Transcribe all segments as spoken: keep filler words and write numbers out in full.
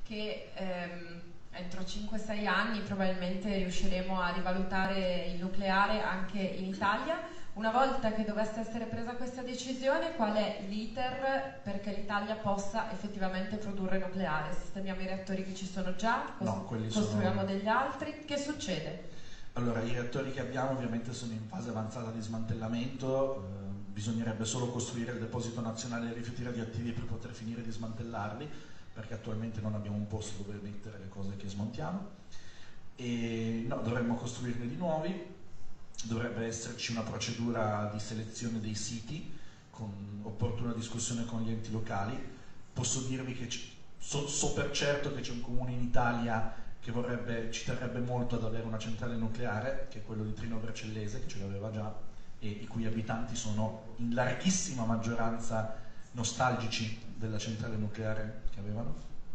che ehm, entro cinque sei anni probabilmente riusciremo a rivalutare il nucleare anche in Italia. Una volta che dovesse essere presa questa decisione, qual è l'iter perché l'Italia possa effettivamente produrre nucleare? Sistemiamo i reattori che ci sono già? No, quelli costruiamo sono... degli altri? Che succede? Allora, i reattori che abbiamo ovviamente sono in fase avanzata di smantellamento, eh, bisognerebbe solo costruire il deposito nazionale dei rifiuti radioattivi per poter finire di smantellarli, perché attualmente non abbiamo un posto dove mettere le cose che smontiamo. E no, dovremmo costruirne di nuovi. Dovrebbe esserci una procedura di selezione dei siti con opportuna discussione con gli enti locali. Posso dirvi che so, so per certo che c'è un comune in Italia che vorrebbe, ci terrebbe molto ad avere una centrale nucleare, che è quello di Trino Vercellese, che ce l'aveva già, e i cui abitanti sono in larghissima maggioranza nostalgici della centrale nucleare che avevano.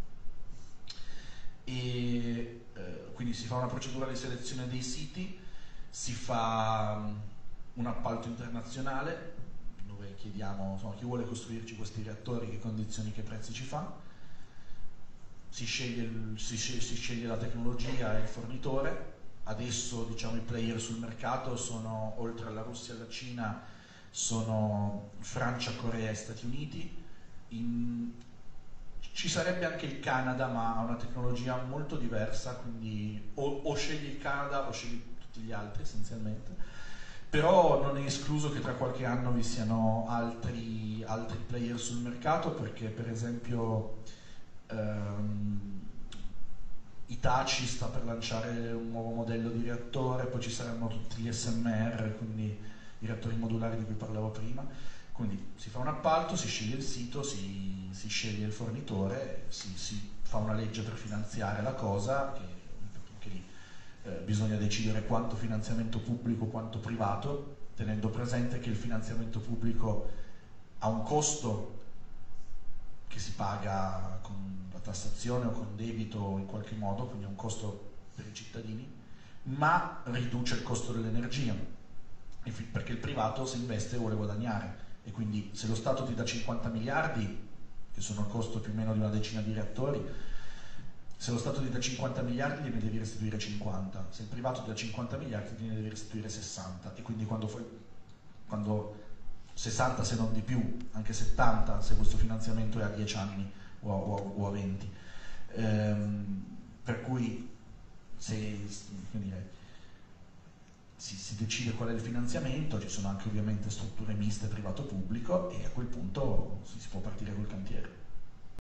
E eh, quindi si fa una procedura di selezione dei siti, si fa um, un appalto internazionale dove chiediamo, insomma, chi vuole costruirci questi reattori, che condizioni, che prezzi ci fa, si sceglie, il, si, sceglie, si sceglie la tecnologia e il fornitore. Adesso, diciamo, i player sul mercato sono, oltre alla Russia e alla Cina, sono Francia, Corea e Stati Uniti. In, ci sarebbe anche il Canada, ma ha una tecnologia molto diversa, quindi o, o scegli il Canada o scegli tutti gli altri essenzialmente. Però non è escluso che tra qualche anno vi siano altri, altri player sul mercato, perché per esempio ehm, Hitachi sta per lanciare un nuovo modello di reattore, poi ci saranno tutti gli S M R, quindi i reattori modulari di cui parlavo prima. Quindi si fa un appalto, si sceglie il sito, si, si sceglie il fornitore, si, si fa una legge per finanziare la cosa, che, che lì eh, bisogna decidere quanto finanziamento pubblico, quanto privato, tenendo presente che il finanziamento pubblico ha un costo che si paga con la tassazione o con debito in qualche modo, quindi è un costo per i cittadini, ma riduce il costo dell'energia, perché il privato, se investe, vuole guadagnare. E quindi se lo Stato ti dà cinquanta miliardi, che sono il costo più o meno di una decina di reattori, se lo Stato ti dà cinquanta miliardi gliene devi restituire cinquanta, se il privato ti dà cinquanta miliardi gliene devi restituire sessanta, e quindi quando, fai, quando sessanta se non di più, anche settanta se questo finanziamento è a dieci anni o a, o a, o a venti. Ehm, per cui se... Dire, Si, si decide qual è il finanziamento, ci sono anche ovviamente strutture miste privato-pubblico, e a quel punto si, si può partire col cantiere.